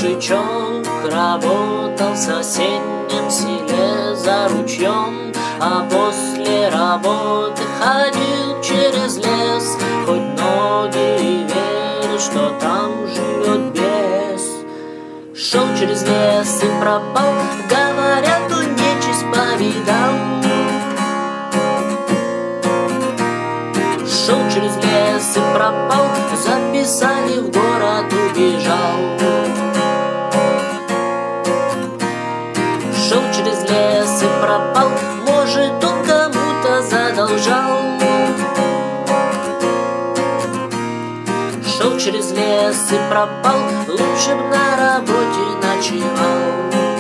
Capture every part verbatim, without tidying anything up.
мужичок работал в соседнем селе за ручьем, а после работы ходил через лес, хоть ноги и верит, что там живет бес. Шел через лес и пропал, говорят, он нечисть повидал. Шел через лес и пропал, записали, в город убежал. Шел через лес и пропал, может, он кому-то задолжал. Шел через лес и пропал, лучше б на работе ночевал.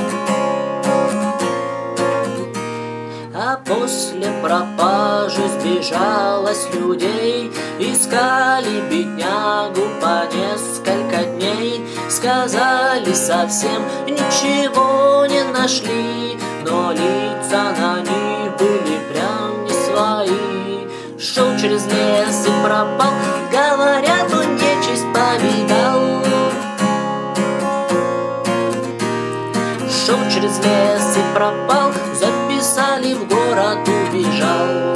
А после пропажи сбежалось людей, искали беднягу по несколько дней. Сказали, совсем ничего не нашли, но лица на них были прям не свои. Шел через лес и пропал, говорят, он нечисть повидал. Шел через лес и пропал, записали, в город убежал.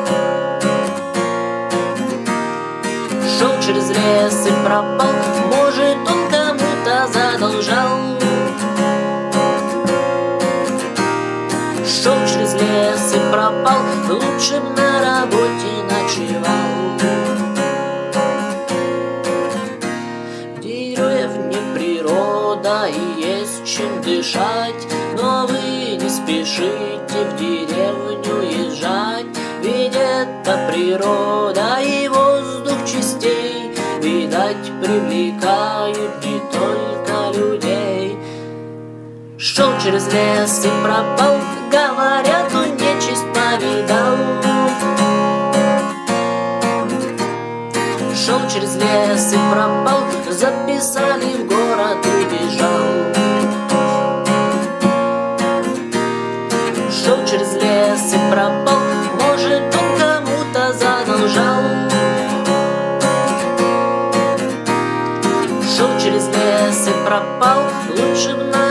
Шел через лес и пропал, может, он кому-то задолжал. Шел через лес и пропал, лучше б на работе ночевал. В деревне природа и есть чем дышать, но вы не спешите в деревню езжать, ведь это природа и воздух чистей, видать, привлекают не только людей. Шел через лес и пропал, говорят, он нечисть повидал. Шел через лес и пропал, записали, в город убежал. Шел через лес и пропал, может, он кому-то задолжал. Шел через лес и пропал, лучше б на